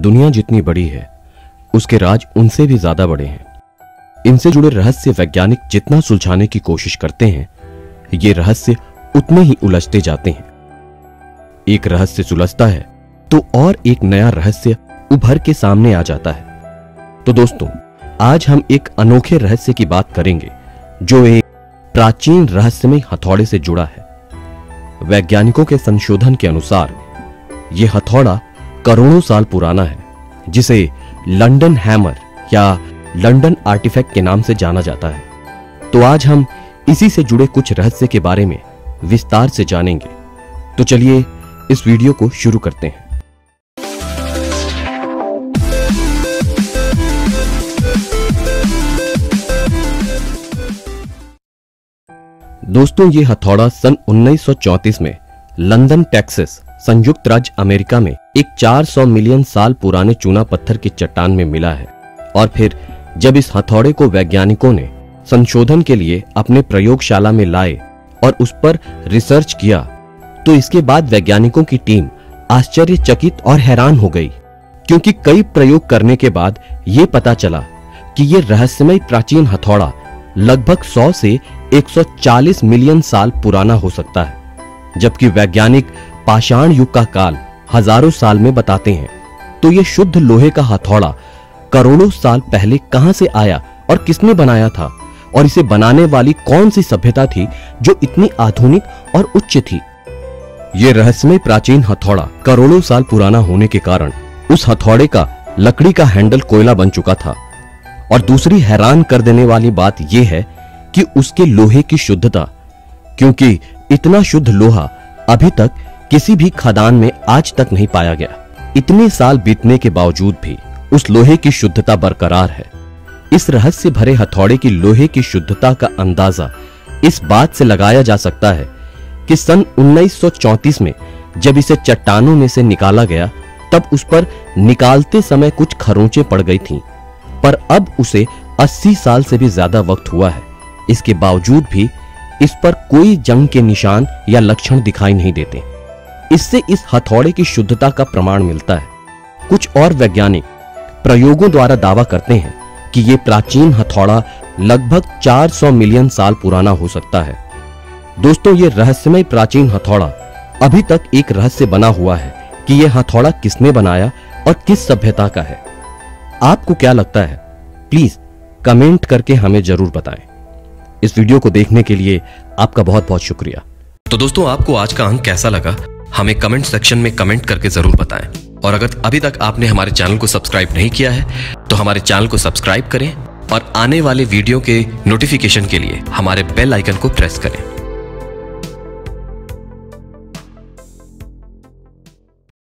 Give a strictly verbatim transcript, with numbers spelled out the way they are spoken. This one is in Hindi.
दुनिया जितनी बड़ी है उसके राज उनसे भी ज्यादा बड़े हैं। इनसे जुड़े रहस्य वैज्ञानिक जितना सुलझाने की कोशिश करते हैं, ये रहस्य उतने ही उलझते जाते हैं। एक रहस्य सुलझता है तो और एक नया रहस्य उभर के सामने आ जाता है। तो दोस्तों, आज हम एक अनोखे रहस्य की बात करेंगे जो एक प्राचीन रहस्यमय हथौड़े से जुड़ा है। वैज्ञानिकों के संशोधन के अनुसार यह हथौड़ा करोड़ों साल पुराना है, जिसे लंदन हैमर या लंदन आर्टिफैक्ट के नाम से जाना जाता है। तो आज हम इसी से जुड़े कुछ रहस्य के बारे में विस्तार से जानेंगे। तो चलिए इस वीडियो को शुरू करते हैं। दोस्तों, ये हथौड़ा सन उन्नीस सौ चौंतीस में लंदन, टेक्सास, संयुक्त राज्य अमेरिका में एक चार सौ मिलियन साल पुराने चूना पत्थर की चट्टान में मिला है। और फिर जब इस हथौड़े को वैज्ञानिकों ने संशोधन के लिए अपने प्रयोगशाला में लाए और उस पर रिसर्च किया, तो इसके बाद वैज्ञानिकों की टीम आश्चर्यचकित और हैरान हो गई, क्योंकि कई प्रयोग करने के बाद यह पता चला कि यह रहस्यमय प्राचीन हथौड़ा लगभग सौ से एक सौ चालीस मिलियन साल पुराना हो सकता है, जबकि वैज्ञानिक पाषाण युग का काल हजारों साल में बताते हैं। तो यह शुद्ध लोहे का हथौड़ा करोड़ों साल पहले कहां से आया और किसने बनाया था, और इसे बनाने वाली कौन सी सभ्यता थी जो इतनी आधुनिक और उच्च थी। यह रहस्यमय प्राचीन हथौड़ा करोड़ों साल पुराना होने के कारण उस हथौड़े का लकड़ी का हैंडल कोयला बन चुका था। और दूसरी हैरान कर देने वाली बात यह है कि उसके लोहे की शुद्धता, क्योंकि इतना शुद्ध लोहा अभी तक किसी भी खदान में आज तक नहीं पाया गया। इतने साल बीतने के बावजूद भी उस लोहे की शुद्धता बरकरार है। इस रहस्य भरे हथौड़े की लोहे की शुद्धता का अंदाजा इस बात से लगाया जा सकता है कि सन उन्नीस सौ चौंतीस में जब इसे चट्टानों में से निकाला गया, तब उस पर निकालते समय कुछ खरोंचें पड़ गई थीं, पर अब उसे अस्सी साल से भी ज्यादा वक्त हुआ है। इसके बावजूद भी इस पर कोई जंग के निशान या लक्षण दिखाई नहीं देते। इससे इस हथौड़े की शुद्धता का प्रमाण मिलता है। कुछ और वैज्ञानिक प्रयोगों द्वारा दावा करते हैं कि यह प्राचीन हथौड़ा लगभग चार सौ मिलियन साल पुराना हो सकता है। दोस्तों, यह रहस्यमय प्राचीन हथौड़ा अभी तक एक रहस्य बना हुआ है कि यह हथौड़ा किसने बनाया और किस सभ्यता का है। आपको क्या लगता है? प्लीज कमेंट करके हमें जरूर बताएं। इस वीडियो को देखने के लिए आपका बहुत बहुत शुक्रिया। तो दोस्तों, आपको आज का अंक कैसा लगा हमें कमेंट सेक्शन में कमेंट करके जरूर बताएं। और अगर अभी तक आपने हमारे चैनल को सब्सक्राइब नहीं किया है तो हमारे चैनल को सब्सक्राइब करें और आने वाले वीडियो के नोटिफिकेशन के लिए हमारे बेल आइकन को प्रेस करें।